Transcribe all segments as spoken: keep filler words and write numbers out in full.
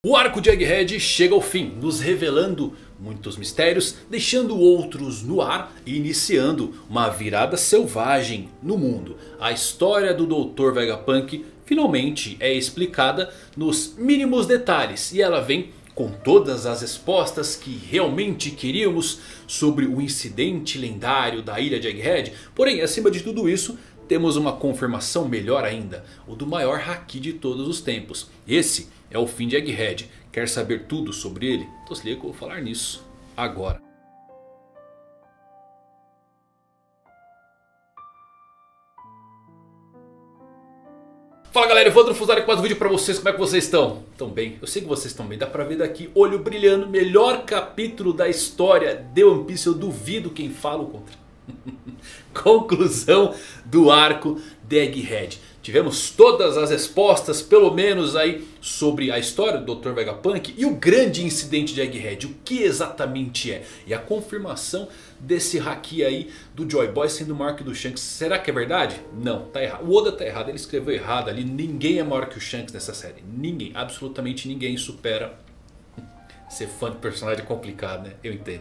O arco de Egghead chega ao fim, nos revelando muitos mistérios, deixando outros no ar e iniciando uma virada selvagem no mundo. A história do doutor Vegapunk finalmente é explicada nos mínimos detalhes e ela vem com todas as respostas que realmente queríamos sobre o incidente lendário da ilha de Egghead. Porém, acima de tudo isso, temos uma confirmação melhor ainda, o do maior haki de todos os tempos. Esse é o fim de Egghead. Quer saber tudo sobre ele? Então se liga que eu vou falar nisso agora. Fala galera, Evandro Fusari com mais um vídeo pra vocês. Como é que vocês estão? Estão bem? Eu sei que vocês estão bem. Dá pra ver daqui, olho brilhando. Melhor capítulo da história de One Piece. Eu duvido quem fala o contrário. Conclusão do arco de Egghead. Tivemos todas as respostas, pelo menos aí, sobre a história do doutor Vegapunk e o grande incidente de Egghead. O que exatamente é? E a confirmação desse haki aí do Joy Boy sendo maior que o do Shanks. Será que é verdade? Não, tá errado. O Oda tá errado, ele escreveu errado ali. Ninguém é maior que o Shanks nessa série. Ninguém, absolutamente ninguém supera. Ser fã de personagem é complicado, né? Eu entendo.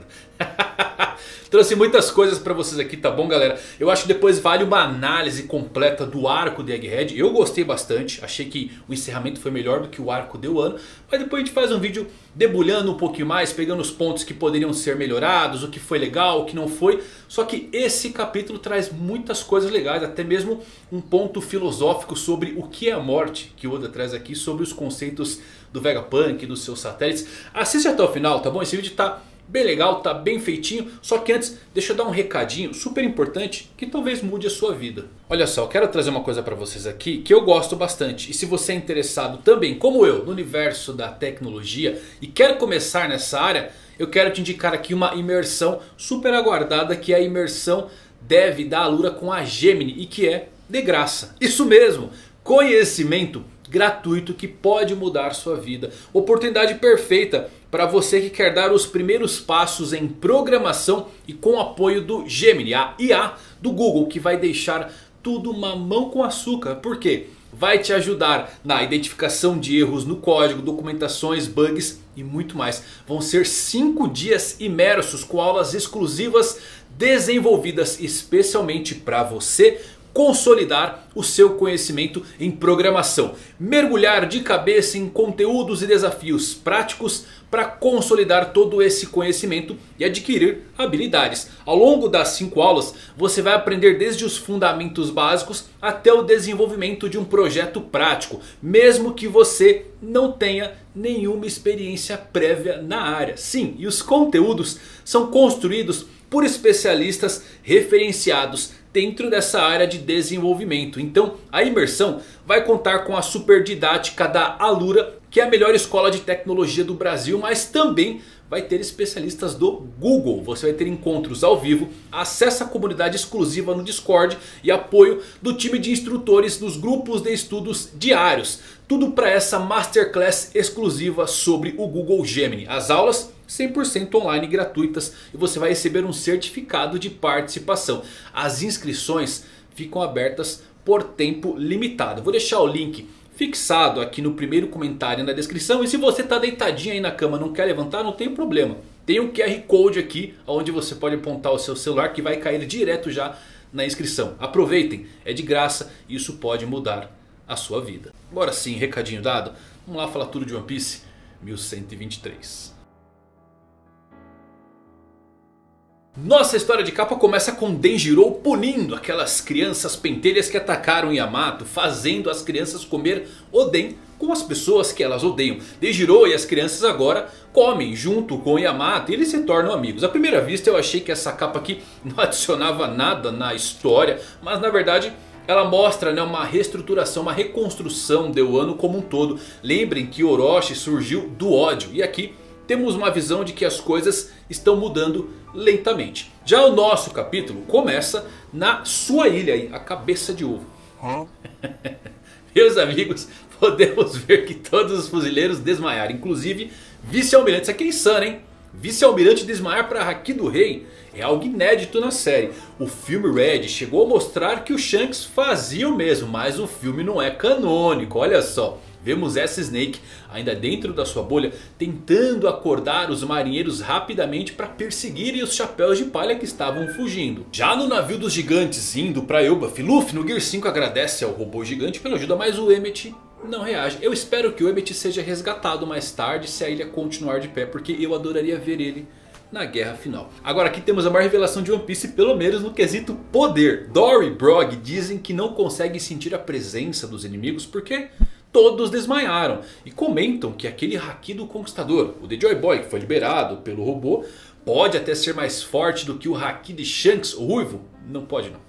Trouxe muitas coisas pra vocês aqui, tá bom galera? Eu acho que depois vale uma análise completa do arco de Egghead. Eu gostei bastante, achei que o encerramento foi melhor do que o arco de Wano. Mas depois a gente faz um vídeo debulhando um pouquinho mais, pegando os pontos que poderiam ser melhorados, o que foi legal, o que não foi. Só que esse capítulo traz muitas coisas legais, até mesmo um ponto filosófico sobre o que é a morte, que o Oda traz aqui, sobre os conceitos do Vegapunk e dos seus satélites. Assiste até o final, tá bom? Esse vídeo tá bem legal, tá bem feitinho. Só que antes, deixa eu dar um recadinho super importante que talvez mude a sua vida. Olha só, eu quero trazer uma coisa pra vocês aqui que eu gosto bastante. E se você é interessado também, como eu, no universo da tecnologia e quer começar nessa área, eu quero te indicar aqui uma imersão super aguardada, que é a imersão Dev da Alura com a Gemini e que é de graça. Isso mesmo, conhecimento gratuito que pode mudar sua vida. Oportunidade perfeita para você que quer dar os primeiros passos em programação e com o apoio do Gemini, a I A do Google, que vai deixar tudo mamão com açúcar. Por quê? Vai te ajudar na identificação de erros no código, documentações, bugs e muito mais. Vão ser cinco dias imersos com aulas exclusivas desenvolvidas especialmente para você consolidar o seu conhecimento em programação. Mergulhar de cabeça em conteúdos e desafios práticos para consolidar todo esse conhecimento e adquirir habilidades. Ao longo das cinco aulas você vai aprender desde os fundamentos básicos até o desenvolvimento de um projeto prático. Mesmo que você não tenha nenhuma experiência prévia na área. Sim, e os conteúdos são construídos por especialistas referenciados dentro dessa área de desenvolvimento. Então a imersão vai contar com a super didática da Alura, que é a melhor escola de tecnologia do Brasil, mas também vai ter especialistas do Google. Você vai ter encontros ao vivo, acesso à comunidade exclusiva no Discord e apoio do time de instrutores dos grupos de estudos diários. Tudo para essa Masterclass exclusiva sobre o Google Gemini. As aulas cem por cento online gratuitas e você vai receber um certificado de participação. As inscrições ficam abertas por tempo limitado. Vou deixar o link fixado aqui no primeiro comentário na descrição. E se você está deitadinho aí na cama e não quer levantar, não tem problema. Tem um Q R Code aqui onde você pode apontar o seu celular que vai cair direto já na inscrição. Aproveitem, é de graça e isso pode mudar a sua vida. Agora sim, recadinho dado. Vamos lá falar tudo de One Piece mil cento e vinte e três. Nossa história de capa começa com Denjiro punindo aquelas crianças pentelhas que atacaram Yamato, fazendo as crianças comer Oden com as pessoas que elas odeiam. Denjiro e as crianças agora comem junto com Yamato e eles se tornam amigos. À primeira vista eu achei que essa capa aqui não adicionava nada na história, mas na verdade ela mostra, né, uma reestruturação, uma reconstrução de Wano como um todo. Lembrem que Orochi surgiu do ódio e aqui temos uma visão de que as coisas estão mudando lentamente. Já o nosso capítulo começa na sua ilha aí, a cabeça de ovo. Hã? Meus amigos, podemos ver que todos os fuzileiros desmaiaram. Inclusive vice-almirante, isso aqui é insano, hein? Vice-almirante desmaiar para Haki do Rei é algo inédito na série. O filme Red chegou a mostrar que o Shanks fazia o mesmo, mas o filme não é canônico, olha só. Vemos essa Snake ainda dentro da sua bolha tentando acordar os marinheiros rapidamente para perseguirem os chapéus de palha que estavam fugindo. Já no navio dos gigantes indo para Elbaf, Luffy no Gear cinco agradece ao robô gigante pela ajuda, mas o Emmett não reage. Eu espero que o Emmett seja resgatado mais tarde se a ilha continuar de pé, porque eu adoraria ver ele na guerra final. Agora aqui temos a maior revelação de One Piece, pelo menos no quesito poder. Dory e Brog dizem que não conseguem sentir a presença dos inimigos porque todos desmaiaram. E comentam que aquele Haki do Conquistador, o The Joy Boy que foi liberado pelo robô, pode até ser mais forte do que o Haki de Shanks, o Ruivo. Não pode não.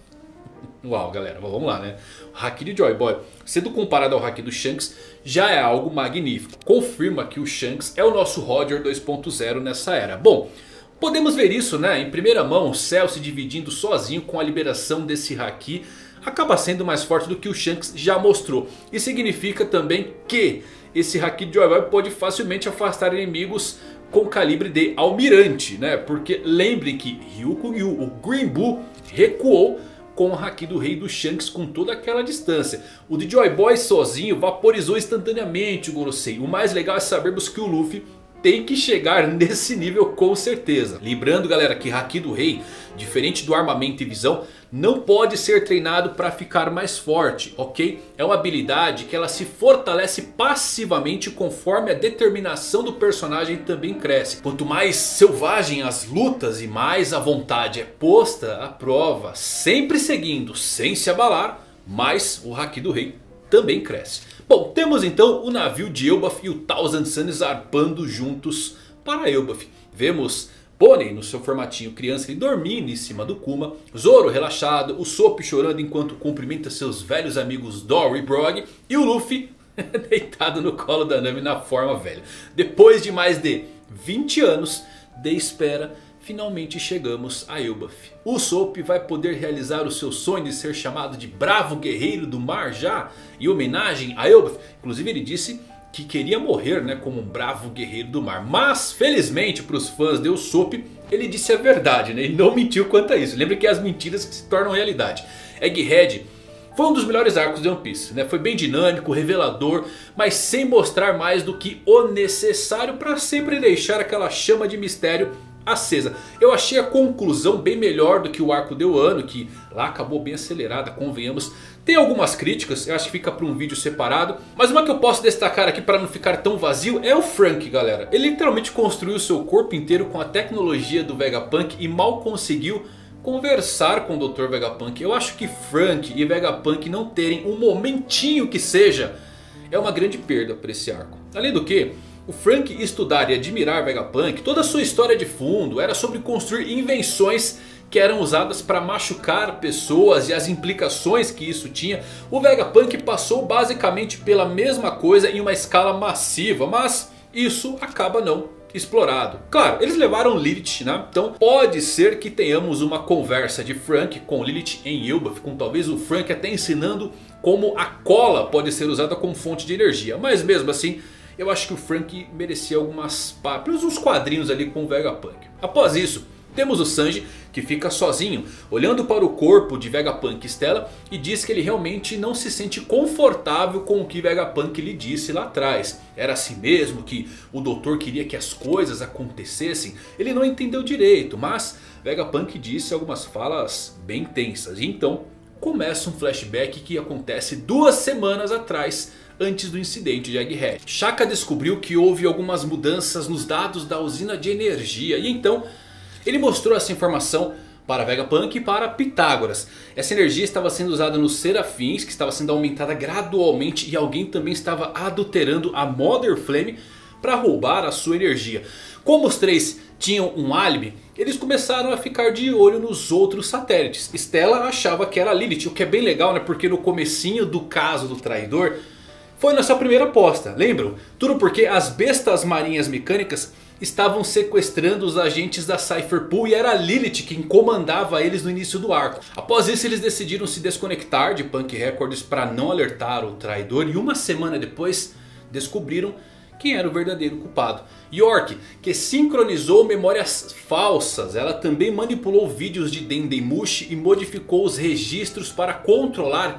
Uau galera, vamos lá né. O Haki de Joy Boy, sendo comparado ao Haki do Shanks, já é algo magnífico. Confirma que o Shanks é o nosso Roger dois ponto zero nessa era. Bom, podemos ver isso né, em primeira mão. O Cell se dividindo sozinho com a liberação desse Haki acaba sendo mais forte do que o Shanks já mostrou. E significa também que esse Haki de Joy Boy pode facilmente afastar inimigos com calibre de almirante, né? Porque lembrem que Ryukyu, o Green Bull, recuou com o Haki do Rei do Shanks com toda aquela distância. O de Joy Boy sozinho vaporizou instantaneamente o Gorosei. O mais legal é sabermos que o Luffy tem que chegar nesse nível com certeza. Lembrando galera que Haki do Rei, diferente do armamento e visão, não pode ser treinado para ficar mais forte, ok? É uma habilidade que ela se fortalece passivamente conforme a determinação do personagem também cresce. Quanto mais selvagem as lutas e mais a vontade é posta à prova, sempre seguindo, sem se abalar, mais o Haki do Rei também cresce. Bom, temos então o navio de Elbaf e o Thousand Sunny zarpando juntos para Elbaf. Vemos Pony no seu formatinho criança ele dormindo em cima do Kuma. Zoro relaxado, o Sop chorando enquanto cumprimenta seus velhos amigos Dory e Brog. E o Luffy deitado no colo da Nami na forma velha. Depois de mais de vinte anos de espera, finalmente chegamos a Elbaf. O Sop vai poder realizar o seu sonho de ser chamado de Bravo Guerreiro do Mar já, em homenagem a Elbaf. Inclusive ele disse que queria morrer né, como um bravo guerreiro do mar. Mas felizmente para os fãs de Usopp, ele disse a verdade né, e não mentiu quanto a isso. Lembre que é as mentiras que se tornam realidade. Egghead foi um dos melhores arcos de One Piece, né? Foi bem dinâmico, revelador, mas sem mostrar mais do que o necessário para sempre deixar aquela chama de mistério acesa. Eu achei a conclusão bem melhor do que o arco de Wano, que lá acabou bem acelerada, convenhamos. Tem algumas críticas, eu acho que fica para um vídeo separado. Mas uma que eu posso destacar aqui para não ficar tão vazio é o Frank, galera. Ele literalmente construiu seu corpo inteiro com a tecnologia do Vegapunk e mal conseguiu conversar com o doutor Vegapunk. Eu acho que Frank e Vegapunk não terem um momentinho que seja é uma grande perda para esse arco. Além do que, o Frank estudar e admirar Vegapunk, toda a sua história de fundo era sobre construir invenções que eram usadas para machucar pessoas e as implicações que isso tinha. O Vegapunk passou basicamente pela mesma coisa em uma escala massiva, mas isso acaba não explorado. Claro, eles levaram Lilith, né? Então pode ser que tenhamos uma conversa de Frank com Lilith em Elbaf, com talvez o Frank até ensinando como a cola pode ser usada como fonte de energia. Mas mesmo assim, eu acho que o Frank merecia algumas páprias, uns quadrinhos ali com o Vegapunk. Após isso, temos o Sanji que fica sozinho, olhando para o corpo de Vegapunk e Stella e diz que ele realmente não se sente confortável com o que Vegapunk lhe disse lá atrás. Era assim mesmo que o doutor queria que as coisas acontecessem? Ele não entendeu direito, mas Vegapunk disse algumas falas bem tensas. E então começa um flashback que acontece duas semanas atrás, antes do incidente de Egghead. Shaka descobriu que houve algumas mudanças nos dados da usina de energia e então ele mostrou essa informação para Vegapunk e para Pitágoras. Essa energia estava sendo usada nos Serafins, que estava sendo aumentada gradualmente, e alguém também estava adulterando a Mother Flame para roubar a sua energia. Como os três tinham um álibi, eles começaram a ficar de olho nos outros satélites. Stella achava que era Lilith, o que é bem legal, né? Porque no comecinho do caso do traidor foi nossa primeira aposta, lembram? Tudo porque as bestas marinhas mecânicas estavam sequestrando os agentes da Cypher Pool e era Lilith quem comandava eles no início do arco. Após isso eles decidiram se desconectar de Punk Records para não alertar o traidor. E uma semana depois descobriram quem era o verdadeiro culpado. York, que sincronizou memórias falsas. Ela também manipulou vídeos de Dendemushi e modificou os registros para controlar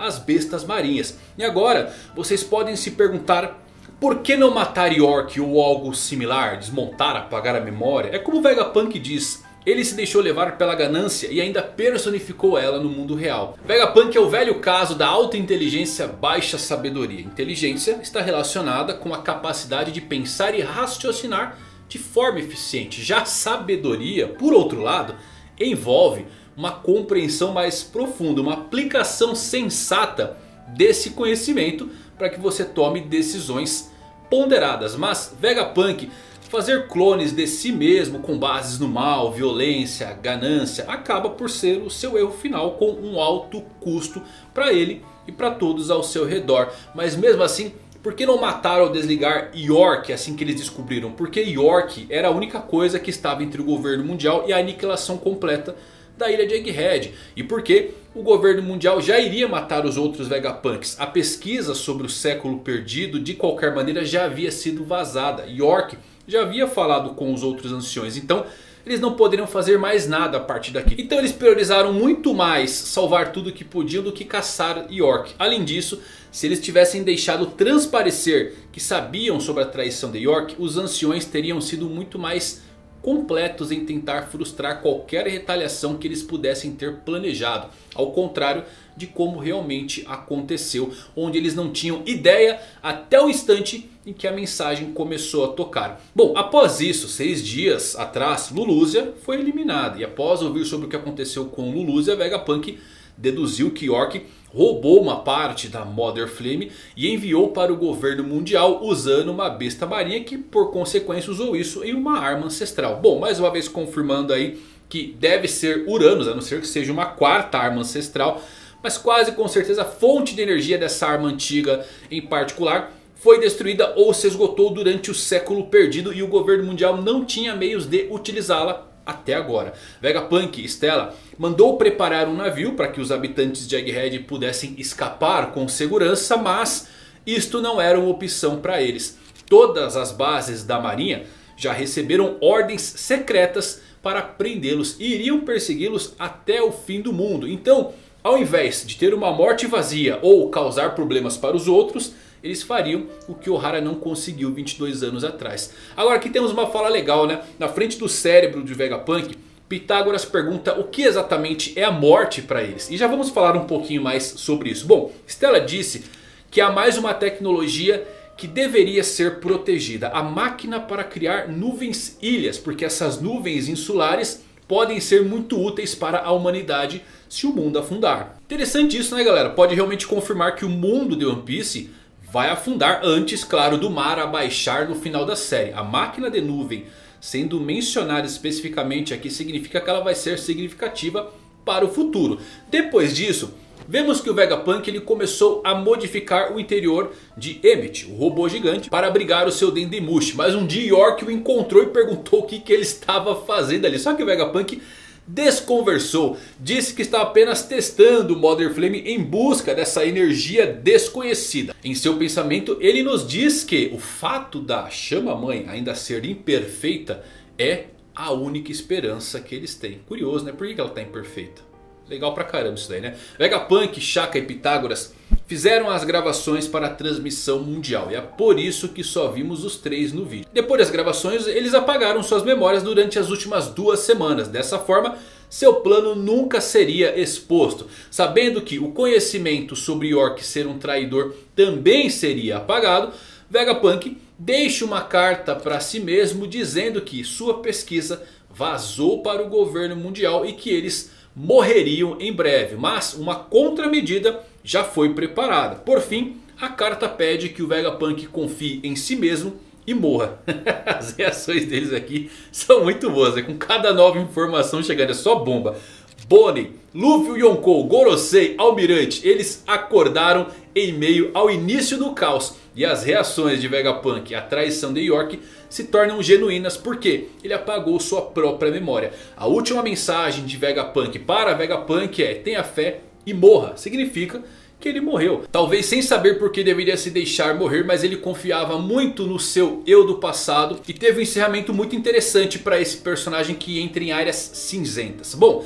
as bestas marinhas. E agora vocês podem se perguntar: por que não matar York ou algo similar? Desmontar, apagar a memória? É como o Vegapunk diz: ele se deixou levar pela ganância e ainda personificou ela no mundo real. Vegapunk é o velho caso da alta inteligência, baixa sabedoria. Inteligência está relacionada com a capacidade de pensar e raciocinar de forma eficiente. Já sabedoria, por outro lado, envolve uma compreensão mais profunda, uma aplicação sensata desse conhecimento para que você tome decisões ponderadas. Mas Vegapunk fazer clones de si mesmo com bases no mal, violência, ganância, acaba por ser o seu erro final, com um alto custo para ele e para todos ao seu redor. Mas mesmo assim, por que não matar ou desligar York assim que eles descobriram? Porque York era a única coisa que estava entre o governo mundial e a aniquilação completa da ilha de Egghead. E porque o governo mundial já iria matar os outros Vegapunks. A pesquisa sobre o século perdido de qualquer maneira já havia sido vazada. York já havia falado com os outros anciões, então eles não poderiam fazer mais nada a partir daqui. Então eles priorizaram muito mais salvar tudo que podiam do que caçar York. Além disso, se eles tivessem deixado transparecer que sabiam sobre a traição de York, os anciões teriam sido muito mais completos em tentar frustrar qualquer retaliação que eles pudessem ter planejado. Ao contrário de como realmente aconteceu, onde eles não tinham ideia até o instante em que a mensagem começou a tocar. Bom, após isso, seis dias atrás, Lulusia foi eliminada. E após ouvir sobre o que aconteceu com Lulusia, Vegapunk deduziu que York roubou uma parte da Mother Flame e enviou para o governo mundial usando uma besta marinha que por consequência usou isso em uma arma ancestral. Bom, mais uma vez confirmando aí que deve ser Uranus, a não ser que seja uma quarta arma ancestral. Mas quase com certeza a fonte de energia dessa arma antiga em particular foi destruída ou se esgotou durante o século perdido e o governo mundial não tinha meios de utilizá-la até agora. Vegapunk, Stella, mandou preparar um navio para que os habitantes de Egghead pudessem escapar com segurança, mas isto não era uma opção para eles. Todas as bases da marinha já receberam ordens secretas para prendê-los e iriam persegui-los até o fim do mundo. Então, ao invés de ter uma morte vazia ou causar problemas para os outros, eles fariam o que Ohara não conseguiu vinte e dois anos atrás. Agora aqui temos uma fala legal, né? Na frente do cérebro de Vegapunk, Pitágoras pergunta o que exatamente é a morte para eles. E já vamos falar um pouquinho mais sobre isso. Bom, Stella disse que há mais uma tecnologia que deveria ser protegida. A máquina para criar nuvens ilhas. Porque essas nuvens insulares podem ser muito úteis para a humanidade se o mundo afundar. Interessante isso, né, galera? Pode realmente confirmar que o mundo de One Piece vai afundar antes, claro, do mar abaixar no final da série. A máquina de nuvem sendo mencionada especificamente aqui significa que ela vai ser significativa para o futuro. Depois disso, vemos que o Vegapunk ele começou a modificar o interior de Emmet, o robô gigante, para abrigar o seu Dendemushi. Mas um dia York o encontrou e perguntou o que, que ele estava fazendo ali. Só que o Vegapunk desconversou, disse que estava apenas testando o Mother Flame em busca dessa energia desconhecida. Em seu pensamento ele nos diz que o fato da chama mãe ainda ser imperfeita é a única esperança que eles têm. Curioso, né? Por que ela está imperfeita? Legal pra caramba isso daí, né? Vegapunk, Shaka e Pitágoras fizeram as gravações para a transmissão mundial. E é por isso que só vimos os três no vídeo. Depois das gravações eles apagaram suas memórias durante as últimas duas semanas. Dessa forma seu plano nunca seria exposto. Sabendo que o conhecimento sobre York ser um traidor também seria apagado, Vegapunk deixa uma carta para si mesmo dizendo que sua pesquisa vazou para o governo mundial e que eles morreriam em breve. Mas uma contramedida já foi preparada. Por fim, a carta pede que o Vegapunk confie em si mesmo e morra. As reações deles aqui são muito boas, né? Com cada nova informação chegando é só bomba. Bonnie, Luffy, Yonkou, Gorosei, Almirante, eles acordaram em meio ao início do caos. E as reações de Vegapunk à traição de York se tornam genuínas porque ele apagou sua própria memória. A última mensagem de Vegapunk para Vegapunk é: tenha fé e morra. Significa que ele morreu. Talvez sem saber por que deveria se deixar morrer, mas ele confiava muito no seu eu do passado. E teve um encerramento muito interessante para esse personagem que entra em áreas cinzentas. Bom,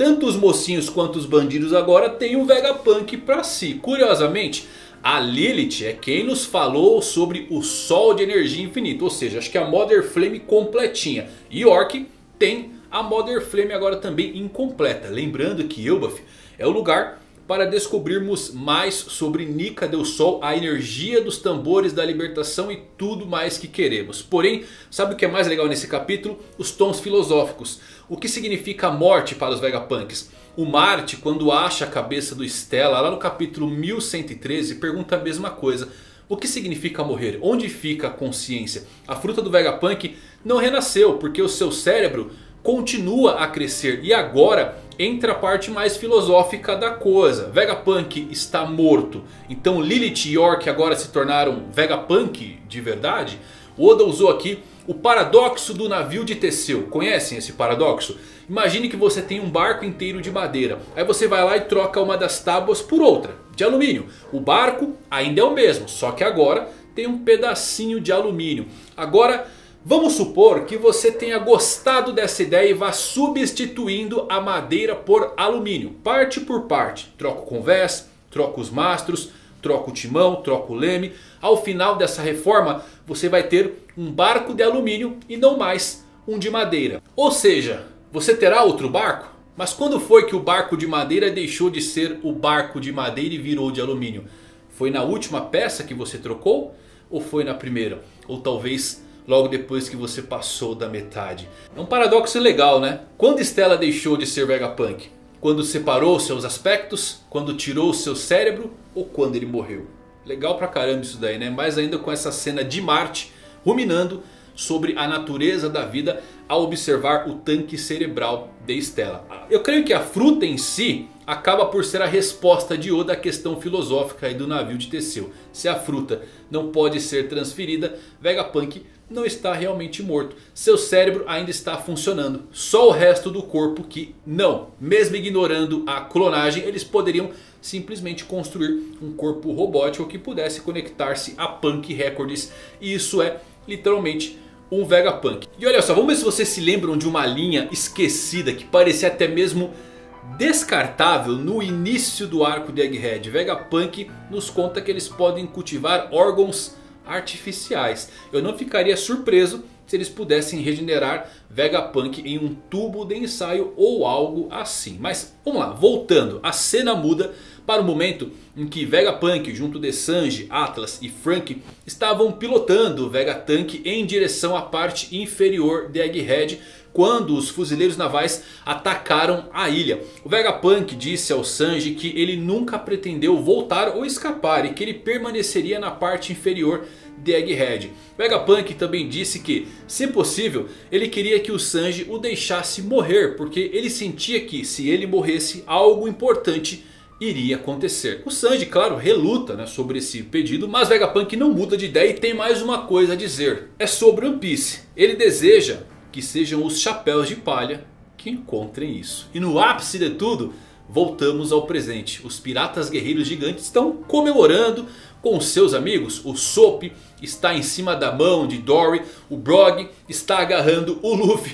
tanto os mocinhos quanto os bandidos agora têm o Vegapunk pra si. Curiosamente, a Lilith é quem nos falou sobre o Sol de Energia Infinita. Ou seja, acho que a Mother Flame completinha. E York tem a Mother Flame agora também incompleta. Lembrando que Elbaf é o lugar para descobrirmos mais sobre Nika Del Sol, a energia dos tambores da libertação e tudo mais que queremos. Porém, sabe o que é mais legal nesse capítulo? Os tons filosóficos. O que significa a morte para os Vegapunks? O Marte, quando acha a cabeça do Stella, lá no capítulo mil cento e treze, pergunta a mesma coisa. O que significa morrer? Onde fica a consciência? A fruta do Vegapunk não renasceu porque o seu cérebro continua a crescer. E agora entra a parte mais filosófica da coisa. Vegapunk está morto. Então Lilith e York agora se tornaram Vegapunk de verdade? O Oda usou aqui o paradoxo do navio de Teseu. Conhecem esse paradoxo? Imagine que você tem um barco inteiro de madeira. Aí você vai lá e troca uma das tábuas por outra, de alumínio. O barco ainda é o mesmo, só que agora tem um pedacinho de alumínio. Agora vamos supor que você tenha gostado dessa ideia e vá substituindo a madeira por alumínio. Parte por parte. Troca o convés, troca os mastros, troca o timão, troca o leme. Ao final dessa reforma você vai ter um barco de alumínio e não mais um de madeira. Ou seja, você terá outro barco? Mas quando foi que o barco de madeira deixou de ser o barco de madeira e virou de alumínio? Foi na última peça que você trocou? Ou foi na primeira? Ou talvez logo depois que você passou da metade? É um paradoxo legal, né? Quando Stella deixou de ser Vegapunk? Quando separou seus aspectos? Quando tirou seu cérebro? Ou quando ele morreu? Legal pra caramba isso daí, né? Mais ainda com essa cena de Marte ruminando sobre a natureza da vida ao observar o tanque cerebral de Stella. Eu creio que a fruta em si acaba por ser a resposta de Oda à questão filosófica aí do navio de Teseu. Se a fruta não pode ser transferida, Vegapunk não está realmente morto. Seu cérebro ainda está funcionando. Só o resto do corpo que não. Mesmo ignorando a clonagem, eles poderiam simplesmente construir um corpo robótico que pudesse conectar-se a Punk Records. E isso é literalmente um Vegapunk. E olha só, vamos ver se vocês se lembram de uma linha esquecida que parecia até mesmo descartável no início do arco de Egghead. Vegapunk nos conta que eles podem cultivar órgãos artificiais. Eu não ficaria surpreso se eles pudessem regenerar Vegapunk em um tubo de ensaio ou algo assim. Mas vamos lá, voltando, a cena muda para o momento em que Vegapunk junto de Sanji, Atlas e Franky estavam pilotando o Vegatank em direção à parte inferior de Egghead, quando os fuzileiros navais atacaram a ilha. O Vegapunk disse ao Sanji que ele nunca pretendeu voltar ou escapar e que ele permaneceria na parte inferior de Egghead. Vegapunk também disse que, se possível, ele queria que o Sanji o deixasse morrer, porque ele sentia que, se ele morresse, algo importante iria acontecer. O Sanji, claro, reluta, né, sobre esse pedido, mas Vegapunk não muda de ideia e tem mais uma coisa a dizer. É sobre One Piece. Ele deseja que sejam os chapéus de palha que encontrem isso. E no ápice de tudo, voltamos ao presente. Os piratas guerreiros gigantes estão comemorando com seus amigos. O Soap está em cima da mão de Dory. O Brog está agarrando o Luffy,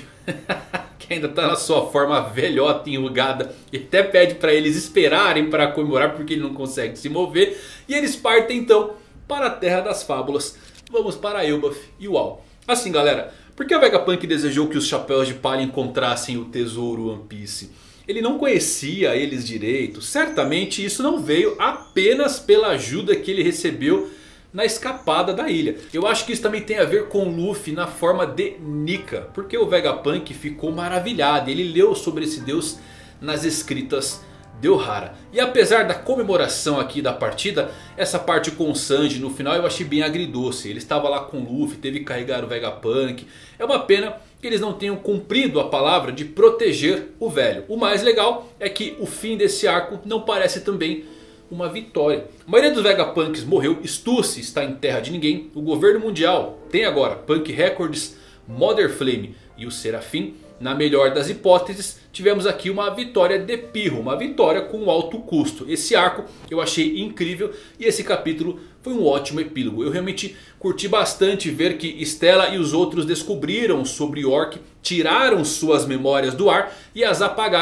que ainda está na sua forma velhota, enrugada. E até pede para eles esperarem para comemorar, porque ele não consegue se mover. E eles partem então para a Terra das Fábulas. Vamos para Elbaf e Uau. Assim, galera, por que o Vegapunk desejou que os chapéus de palha encontrassem o tesouro One Piece? Ele não conhecia eles direito. Certamente isso não veio apenas pela ajuda que ele recebeu na escapada da ilha. Eu acho que isso também tem a ver com o Luffy na forma de Nika, porque o Vegapunk ficou maravilhado. Ele leu sobre esse deus nas escritas de Ohara. E apesar da comemoração aqui da partida, essa parte com o Sanji no final eu achei bem agridoce. Ele estava lá com o Luffy, teve que carregar o Vegapunk. É uma pena que eles não tenham cumprido a palavra de proteger o velho. O mais legal é que o fim desse arco não parece também uma vitória. A maioria dos Vegapunks morreu. Stussy está em terra de ninguém. O governo mundial tem agora Punk Records, Mother Flame e o Serafim. Na melhor das hipóteses, tivemos aqui uma vitória de pirro, uma vitória com alto custo. Esse arco eu achei incrível e esse capítulo foi um ótimo epílogo. Eu realmente curti bastante ver que Stella e os outros descobriram sobre York, tiraram suas memórias do ar e as apagaram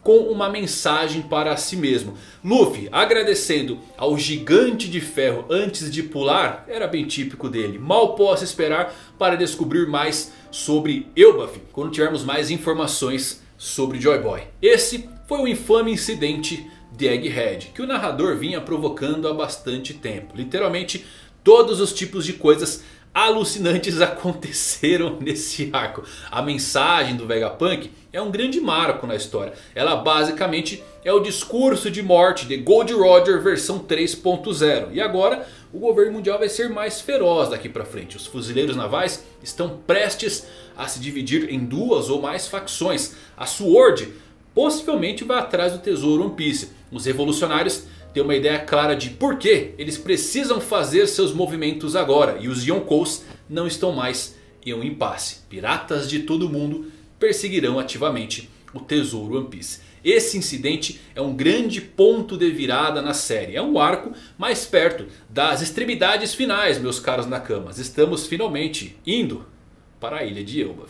com uma mensagem para si mesmo. Luffy agradecendo ao gigante de ferro antes de pular, era bem típico dele. Mal posso esperar para descobrir mais sobre Elbaf quando tivermos mais informações sobre Joy Boy. Esse foi o infame incidente de Egghead, que o narrador vinha provocando há bastante tempo. Literalmente todos os tipos de coisas alucinantes aconteceram nesse arco. A mensagem do Vegapunk é um grande marco na história. Ela basicamente é o discurso de morte de Gold Roger versão três ponto zero. E agora o governo mundial vai ser mais feroz daqui pra frente. Os fuzileiros navais estão prestes a se dividir em duas ou mais facções. A Sword possivelmente vai atrás do tesouro One Piece. Os revolucionários têm uma ideia clara de por que eles precisam fazer seus movimentos agora. E os Yonkous não estão mais em um impasse. Piratas de todo mundo perseguirão ativamente o tesouro One Piece. Esse incidente é um grande ponto de virada na série. É um arco mais perto das extremidades finais, meus caros Nakamas. Estamos finalmente indo para a ilha de Elbaf.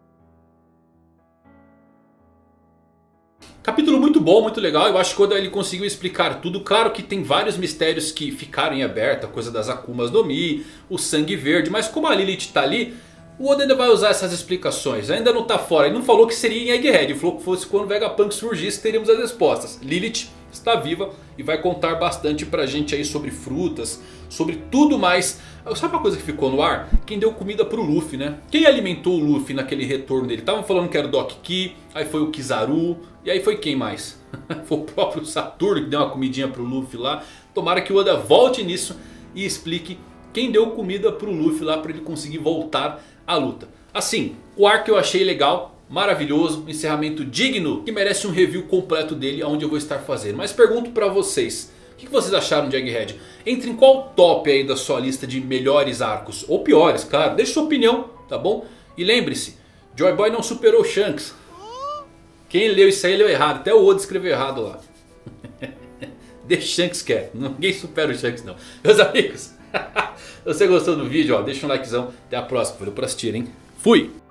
Capítulo muito bom, muito legal. Eu acho que quando ele conseguiu explicar tudo. Claro que tem vários mistérios que ficaram em aberto. A coisa das Akumas no Mi, o sangue verde. Mas como a Lilith está ali, o Oda ainda vai usar essas explicações. Ainda não está fora. Ele não falou que seria em Egghead. Ele falou que fosse quando o Vegapunk surgisse teríamos as respostas. Lilith está viva e vai contar bastante pra gente aí sobre frutas, sobre tudo mais. Sabe uma coisa que ficou no ar? Quem deu comida pro Luffy, né? Quem alimentou o Luffy naquele retorno dele? Estavam falando que era o Doc Ki, aí foi o Kizaru, e aí foi quem mais? Foi o próprio Saturno que deu uma comidinha pro Luffy lá. Tomara que o Oda volte nisso e explique quem deu comida pro Luffy lá pra ele conseguir voltar à luta. Assim, o arco eu achei legal, maravilhoso, um encerramento digno que merece um review completo dele, onde eu vou estar fazendo. Mas pergunto pra vocês, o que vocês acharam de Egghead? Entre em qual top aí da sua lista de melhores arcos? Ou piores, claro. Deixe sua opinião, tá bom? E lembre-se, Joy Boy não superou o Shanks. Quem leu isso aí leu errado. Até o Oda escreveu errado lá. Deixa o Shanks quieto. Ninguém supera o Shanks não. Meus amigos, se você gostou do vídeo, ó, deixa um likezão. Até a próxima. Valeu por assistir, hein? Fui!